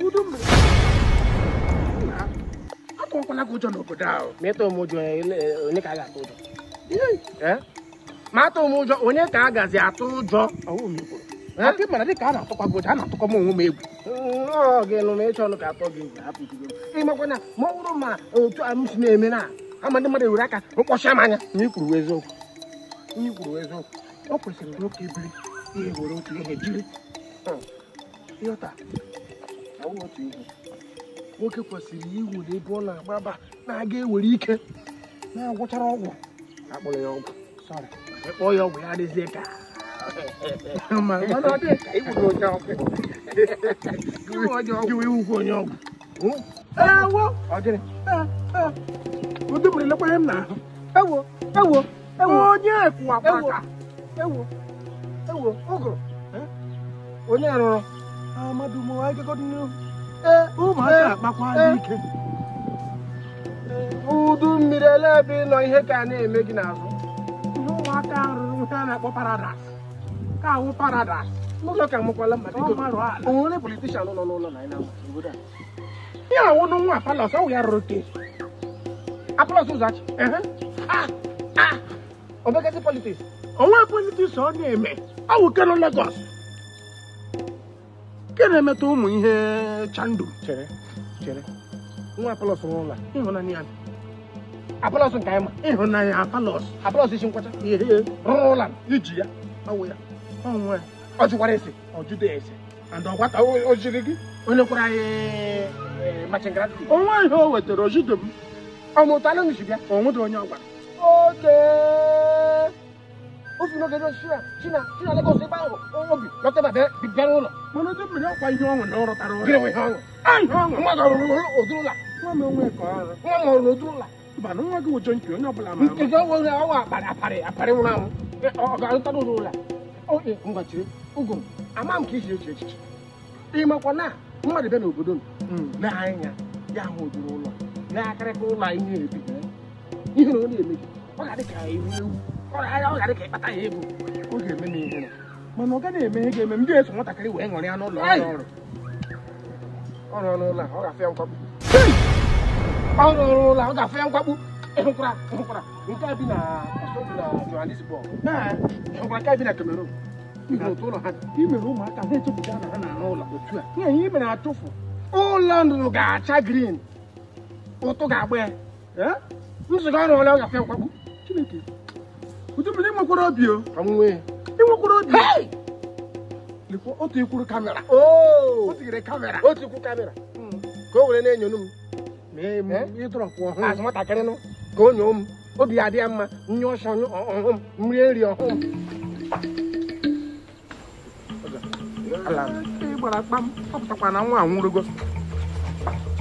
Akọkwana ka ụjọ n'obodo ahụ. Ma ịtụ m ụjọ onye ka a ga-atụ ụjọ? Ma atụ m ụjọ onye ka a gazi atụ ụjọ? Aka mana dịka a na-atụkwa gị ụjọ, a na-atụkwa m onwe m egwu. Ọ ga-enu ma ịchọ ọnụ ka atọ gị egwu hapụ ikigo. Ịmakwa na ma ọ bụrụ ma otu a m si na-eme na ama ndị mmadụ ewere aka mkpọcha m anya. Ihe kwuru eziokwu. Ọ kwesịrị nwoke ebiri ihe were otu ihe jiri. Ịghọta awụ otu ihe. Nwoke kwesịrị iwu n'ebe ọ na-agbaba na-aga ewere ike na-agwụchara ọgwụ. Akpọrọ ya ọgwụ. Sorry. Ịkpọ ya ọgwụ ya adịzie ka mana ọ dị ka iwuru onye ọgwụ. Iwu onye ọgwụ. Ewo. Ọ gịnị? Udumiri lekwa ihe m n'ahụ. Ewo. Onye kwụ akpaka. Ewo. Ụgụrụ. Onye rụrụ? Amadu mụ agagọdụ n'ihu. Ụmụaka akpakwa n'ike. Udu mmiri ele ebe ị nọ ihe ka na-eme gị n'azụ. Ụmụaka rụrụ ihe a na-akpọ paradas. Ka awụ paradas. N'ụlọ ka mụkwala mmadụ. Ọ marụ ala. O nwere politishan nọ n'ụlọ na anyị na obodo a. Ihe awụ n'nwa Apalos, ọ wụ ya rụrụ ke. Apalos Ụzọchi. Obekati politiks. Onwe politiks ọ na-eme. Ọ wụ Kano Lagos. Ke na-emeta ụmụ ihe chandu. Chere. Nwa Apalos n'ụlọ. Ịhụnanya ya. Apalos nke anyị ma. Ịhụnanya Apalos. Apalos isi nkwata. Ihe Rụrụ ụlọ iji ya. Ọ wụ ya. Onwe. Ọ jụkwara ese. Ọ jụde ese. And ọgwata o jiri gị. Onye kwara anyị machingrad. Onwe ihe o wetara o jide m. Ọ mụtala m bịa. Onwede onye ọgwara. Oke. Ofu n'oge China Lagos ebe ahụ obi lọtaba bịara ụlọ. Mana ndị mmiri ọkwa ihe ọṅụ na ọ rụtara ụlọ. Gịnị nwe ihe ọṅụ? Ihe ọṅụ. Mmadụ ọrụrụ ụdịrị ụlọ. Nwa m onwe ka ọrụ. Nwa m ọrụ n'ụdịrị ụlọ. Mba na nwa gị ụjọ nke onye ọbụla ma ama. Nke ọwa aparị nwụrụ anwụ. Ọ ga-arụta n'ụlọ ụlọ. Oke ngwachiri ugwu ama m ka isi eche echiche. Ịmakwa na mmadụ bịa n'obodo m na-anya ya hụ ụdịrị ụlọ na-akarịka ụlọ anyị na-ebi. Ihe na ọ na-eme gị ọ ga-adị ka ewu. Ọ ga-adị ka ịkpata ya ego. Ọ ga-eme n'ihere. Mana ọ gaghị eme ihe ga-eme m ga-eso nwatakịrị wee ṅụrịa n'ụlọ ọrụ. Ọ rụrụ n'ụlọ ọ ga-afụ ya nkwakpu. Ọ rụrụ ụlọ ọ ga-afụ ya nkwakpu. Ịhụkwara nke a bi na Johannesburg. Ịhụkwara nke a bi na Cameroon. Otu ụlọ ha imere ụmụaka ha echepụta na ha na-arụ ụlọ otu a. Ihe i mere atụfu. Ụlọ ndụ ga-acha green. Ụtụ ga-agba ya. Nsụga ọrụ ole ọ ga-afụ ya nkwakpu. Chineke. Udumiri nwekwara obi o. Inwekwara obi. Lekwa otu ikwuru kamera. O tinyere kamera. otu ikwu kamera ka o were na-enyonu m. Ịdọrọpụ ọhụụ. Azụ nwatakịrị nụ ka o nyoo m. Obi ya adị ya mma. Nye ọsọ ọhụụ m. Mmiri nri ọhụụ m. Ịgbara kpam. Ọ pụtakwa na nwa anwụrụgo.